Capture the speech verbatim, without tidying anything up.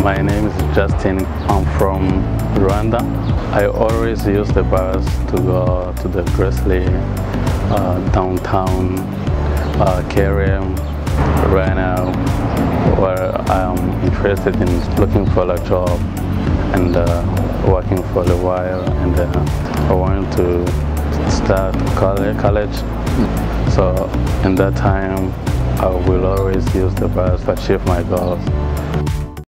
My name is Justin. I'm from Rwanda. I always use the bus to go to the Grizzly, uh, downtown uh, Kere right now, where I'm interested in looking for a job and uh, working for a while, and uh, I want to start college. So in that time, I will always use the bus to achieve my goals.